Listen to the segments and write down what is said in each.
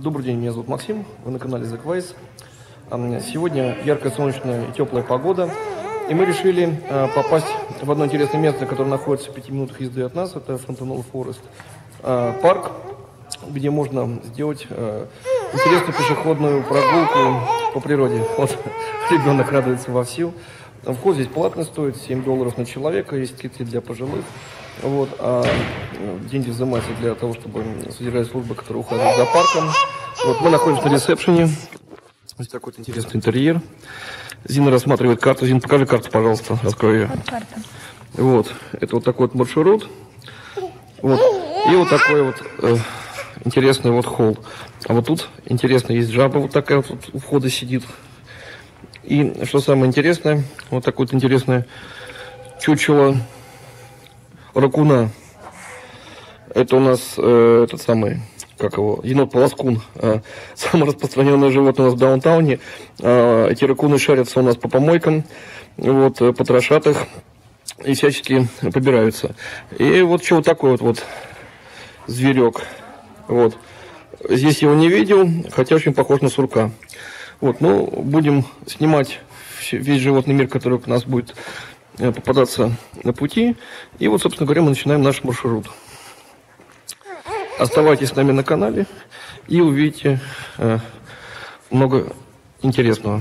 Добрый день, меня зовут Максим, вы на канале The Quiz. Сегодня яркая, солнечная и теплая погода, и мы решили попасть в одно интересное место, которое находится в 5 минутах езды от нас, это Фонтенол Форест парк, где можно сделать интересную пешеходную прогулку по природе. Вот ребенок радуется вовсю. Вход здесь платный, стоит $7 на человека, есть скидки для пожилых. Вот, деньги взимаются для того, чтобы содержать службы, которые ухаживают за парком. Вот, мы находимся на ресепшене. Здесь такой вот интересный интерьер. Зина рассматривает карту. Зина, покажи карту, пожалуйста, открой ее. Вот карта. Вот, это вот такой вот маршрут. Вот, и вот такой вот интересный вот холл. А вот тут интересно, есть жаба вот такая вот у входа сидит. И что самое интересное, вот такое вот интересное чучело ракуна. Это у нас этот самый, как его, енот-полоскун. Самое распространенное животное у нас в даунтауне. Эти ракуны шарятся у нас по помойкам, вот, потрошат их и всячески побираются. И вот что вот такой вот зверек. Вот. Здесь его не видел, хотя очень похож на сурка. Вот, ну, будем снимать весь животный мир, который у нас будет попадаться на пути. И вот, собственно говоря, мы начинаем наш маршрут. Оставайтесь с нами на канале и увидите много интересного.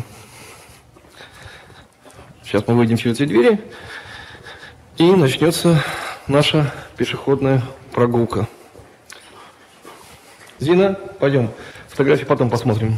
Сейчас мы выйдем через эти двери, и начнется наша пешеходная прогулка. Зина, пойдем. Фотографии потом посмотрим.